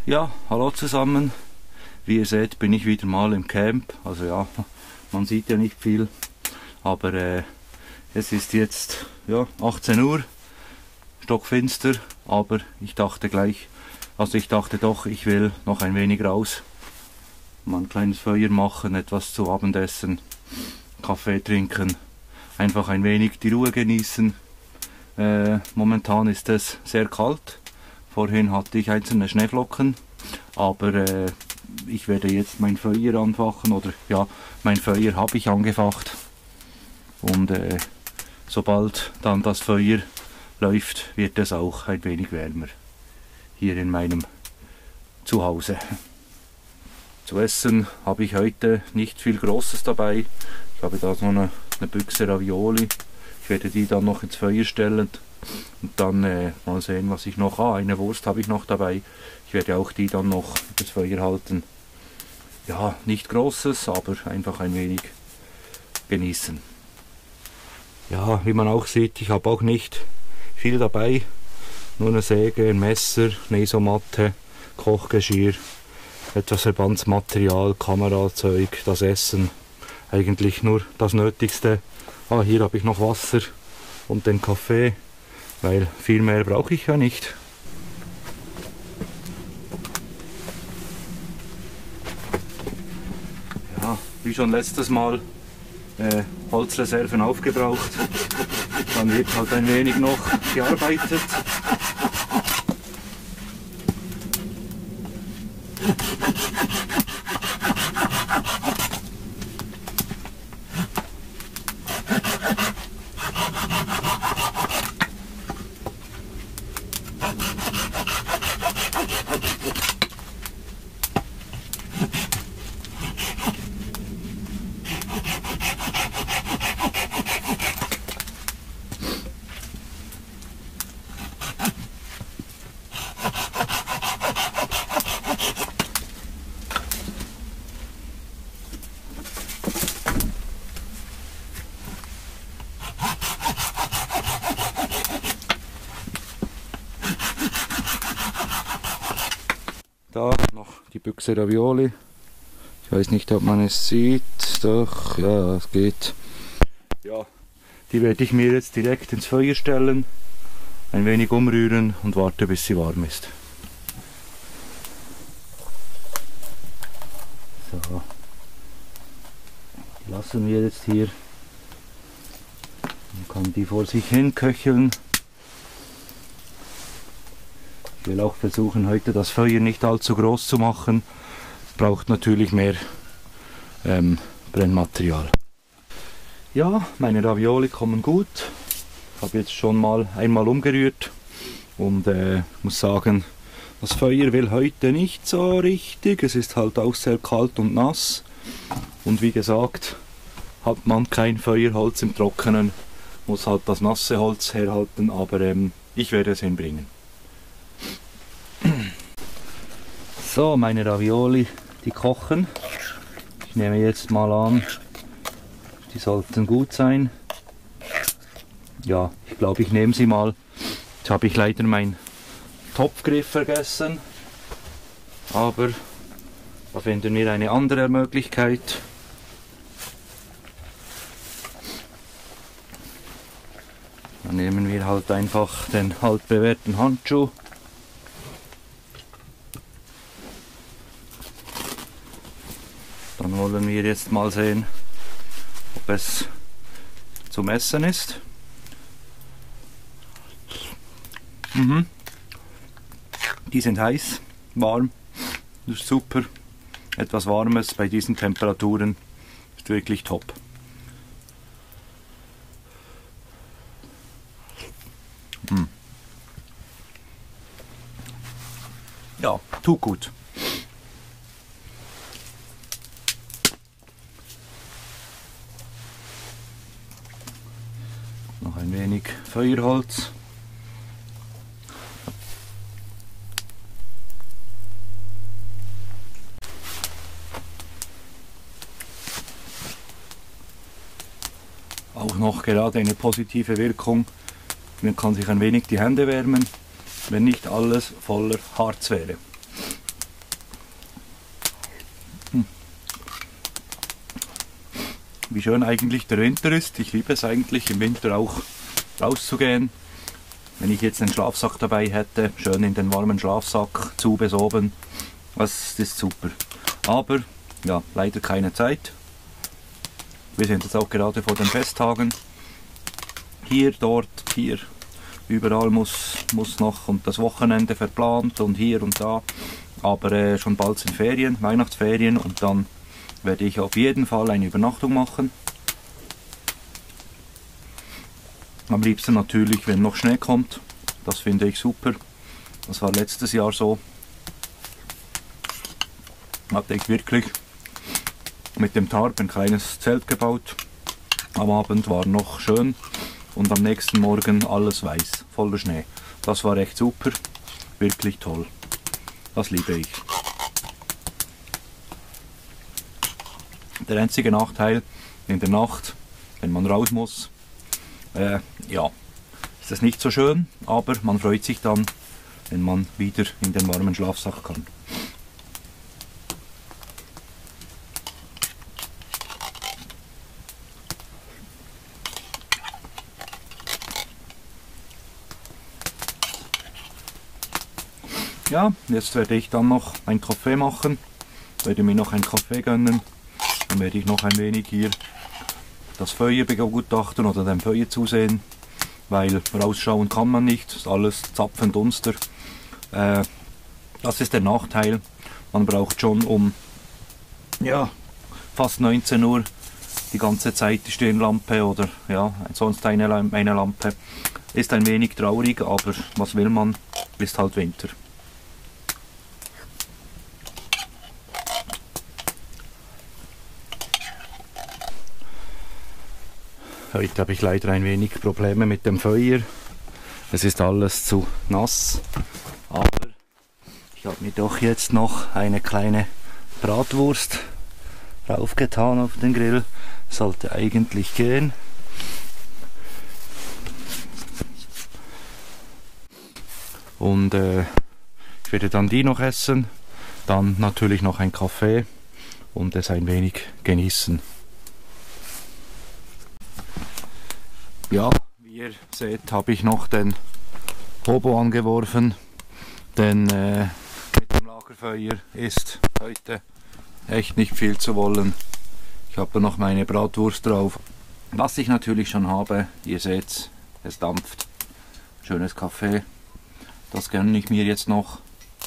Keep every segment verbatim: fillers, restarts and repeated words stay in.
Ja, hallo zusammen. Wie ihr seht, bin ich wieder mal im Camp. Also ja, man sieht ja nicht viel, aber äh, es ist jetzt ja, achtzehn Uhr, stockfinster, aber ich dachte gleich, also ich dachte doch, ich will noch ein wenig raus, mal ein kleines Feuer machen, etwas zu Abendessen, Kaffee trinken, einfach ein wenig die Ruhe genießen. Äh, momentan ist es sehr kalt. Vorhin hatte ich einzelne Schneeflocken, aber äh, ich werde jetzt mein Feuer anfachen, oder ja, mein Feuer habe ich angefacht. Und äh, sobald dann das Feuer läuft, wird es auch ein wenig wärmer hier in meinem Zuhause. Zu essen habe ich heute nicht viel Großes dabei. Ich habe da so eine, eine Büchse Ravioli. Ich werde die dann noch ins Feuer stellen. Und dann äh, mal sehen, was ich noch... Ah, eine Wurst habe ich noch dabei. Ich werde auch die dann noch ins Feuer halten. Ja, nicht Großes, aber einfach ein wenig genießen. Ja, wie man auch sieht, ich habe auch nicht viel dabei. Nur eine Säge, ein Messer, eine Isomatte, Kochgeschirr, etwas Verbandsmaterial, Kamerazeug, das Essen. Eigentlich nur das Nötigste. Ah, hier habe ich noch Wasser und den Kaffee. Weil viel mehr brauche ich ja nicht. Ja, wie schon letztes Mal äh, Holzreserven aufgebraucht. Dann wird halt ein wenig noch gearbeitet. Da noch die Büchse Ravioli. Ich weiß nicht, ob man es sieht. Doch, ja, es geht. Ja, die werde ich mir jetzt direkt ins Feuer stellen, ein wenig umrühren und warte, bis sie warm ist. So, die lassen wir jetzt hier. Dann kann die vor sich hin köcheln. Ich will auch versuchen, heute das Feuer nicht allzu groß zu machen. Es braucht natürlich mehr ähm, Brennmaterial. Ja, meine Ravioli kommen gut. Ich habe jetzt schon mal einmal umgerührt und äh, muss sagen, das Feuer will heute nicht so richtig. Es ist halt auch sehr kalt und nass. Und wie gesagt, hat man kein Feuerholz im Trockenen, muss halt das nasse Holz herhalten, aber ähm, ich werde es hinbringen. So, meine Ravioli, die kochen. Ich nehme jetzt mal an, die sollten gut sein. Ja, ich glaube, ich nehme sie mal. Jetzt habe ich leider meinen Topfgriff vergessen, aber da finden wir eine andere Möglichkeit. Dann nehmen wir halt einfach den altbewährten Handschuh. Dann wollen wir jetzt mal sehen, ob es zum Essen ist. Mhm. Die sind heiß, warm, das ist super. Etwas Warmes bei diesen Temperaturen ist wirklich top. Mhm. Ja, tut gut. Noch ein wenig Feuerholz. Auch noch gerade eine positive Wirkung. Man kann sich ein wenig die Hände wärmen, wenn nicht alles voller Harz wäre. wie schön eigentlich der Winter ist. Ich liebe es eigentlich im Winter auch rauszugehen. Wenn ich jetzt einen Schlafsack dabei hätte, schön in den warmen Schlafsack zu besoben, das ist super. Aber ja, leider keine Zeit. Wir sind jetzt auch gerade vor den Festtagen. Hier, dort, hier, überall muss, muss noch und das Wochenende verplant und hier und da. Aber äh, schon bald sind Ferien, Weihnachtsferien, und dann werde ich auf jeden Fall eine Übernachtung machen. Am liebsten natürlich, wenn noch Schnee kommt. Das finde ich super. Das war letztes Jahr so. Hatte ich wirklich mit dem Tarp ein kleines Zelt gebaut. Am Abend war noch schön und am nächsten Morgen alles weiß, voller Schnee. Das war echt super, wirklich toll. Das liebe ich. Der einzige Nachteil in der Nacht, wenn man raus muss, äh, ja, ist es nicht so schön, aber man freut sich dann, wenn man wieder in den warmen Schlafsack kann. Ja, jetzt werde ich dann noch einen Kaffee machen, werde mir noch einen Kaffee gönnen, dann werde ich noch ein wenig hier das Feuer begutachten oder dem Feuer zusehen, weil rausschauen kann man nicht, ist alles Zapfendunster. Äh, das ist der Nachteil, man braucht schon um ja, fast neunzehn Uhr die ganze Zeit die Stirnlampe oder ja, sonst eine, eine Lampe. Ist ein wenig traurig, aber was will man, ist halt Winter. Heute habe ich leider ein wenig Probleme mit dem Feuer. Es ist alles zu nass. Aber ich habe mir doch jetzt noch eine kleine Bratwurst draufgetan auf den Grill. Sollte eigentlich gehen. Und äh, ich werde dann die noch essen. Dann natürlich noch ein Kaffee und es ein wenig genießen. Ja, wie ihr seht, habe ich noch den Hobo angeworfen, denn äh, mit dem Lagerfeuer ist heute echt nicht viel zu wollen. Ich habe noch meine Bratwurst drauf. Was ich natürlich schon habe, ihr seht, es dampft. Schönes Kaffee, das gönne ich mir jetzt noch.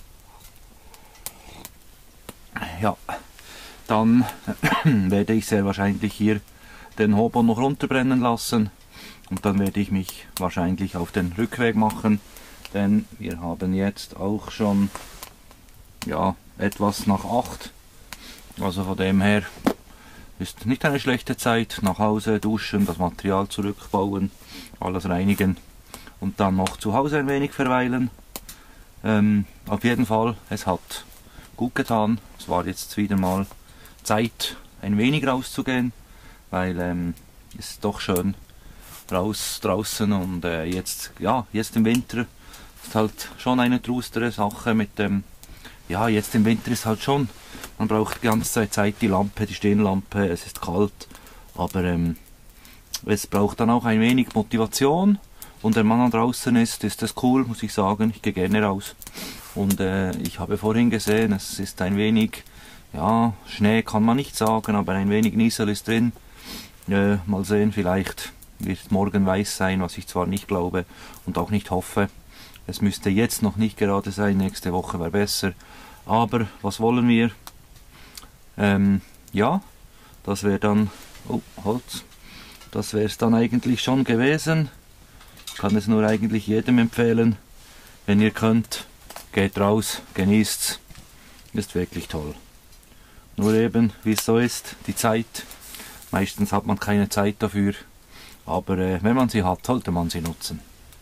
Ja, dann werde ich sehr wahrscheinlich hier den Hobo noch runterbrennen lassen. Und dann werde ich mich wahrscheinlich auf den Rückweg machen, denn wir haben jetzt auch schon ja, etwas nach acht. Also von dem her ist nicht eine schlechte Zeit. Nach Hause duschen, das Material zurückbauen, alles reinigen und dann noch zu Hause ein wenig verweilen. Ähm, auf jeden Fall, es hat gut getan. Es war jetzt wieder mal Zeit, ein wenig rauszugehen, weil ähm, es ist doch schön raus draußen und äh, jetzt ja jetzt im Winter ist halt schon eine trustere Sache mit dem ja jetzt im Winter ist halt schon, man braucht die ganze Zeit die Lampe, die Stirnlampe, es ist kalt, aber ähm, es braucht dann auch ein wenig Motivation und wenn man dann draußen ist, ist das cool, muss ich sagen. Ich gehe gerne raus und äh, ich habe vorhin gesehen, es ist ein wenig, ja, Schnee kann man nicht sagen, aber ein wenig Niesel ist drin. Äh, mal sehen, vielleicht wird morgen weiß sein, was ich zwar nicht glaube und auch nicht hoffe. Es müsste jetzt noch nicht gerade sein, nächste Woche wäre besser. Aber was wollen wir? Ähm, ja, das wäre dann, oh, Holz, das wäre es dann eigentlich schon gewesen. Ich kann es nur eigentlich jedem empfehlen, wenn ihr könnt, geht raus, genießt's, ist wirklich toll. Nur eben, wie es so ist, die Zeit, meistens hat man keine Zeit dafür. Aber äh, wenn man sie hat, sollte man sie nutzen.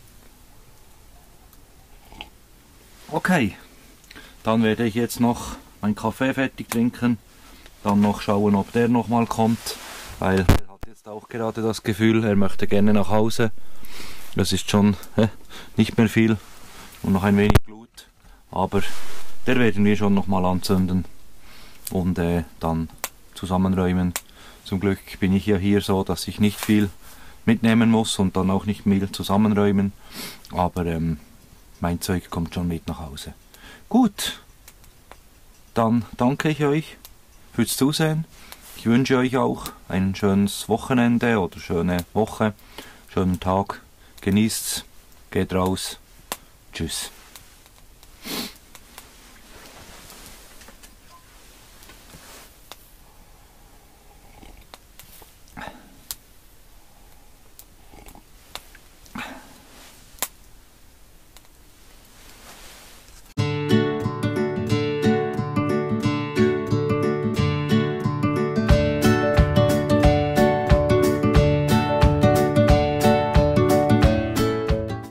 Okay, dann werde ich jetzt noch meinen Kaffee fertig trinken. Dann noch schauen, ob der nochmal kommt. Weil er hat jetzt auch gerade das Gefühl, er möchte gerne nach Hause. Das ist schon äh, nicht mehr viel. Und noch ein wenig Glut. Aber der werden wir schon nochmal anzünden. Und äh, dann zusammenräumen. Zum Glück bin ich ja hier so, dass ich nicht viel mitnehmen muss und dann auch nicht viel zusammenräumen. Aber ähm, mein Zeug kommt schon mit nach Hause. Gut, dann danke ich euch fürs Zusehen. Ich wünsche euch auch ein schönes Wochenende oder schöne Woche, schönen Tag. Genießt's, geht raus. Tschüss.